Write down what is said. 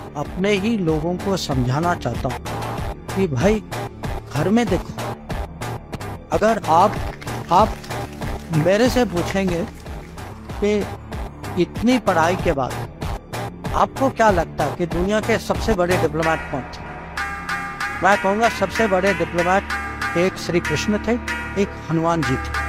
अपने ही लोगों को समझाना चाहता हूँ कि भाई घर में देखो, अगर आप मेरे से पूछेंगे कि इतनी पढ़ाई के बाद आपको क्या लगता है कि दुनिया के सबसे बड़े डिप्लोमेट कौन थे, मैं कहूँगा सबसे बड़े डिप्लोमेट एक श्री कृष्ण थे, एक हनुमान जी थे।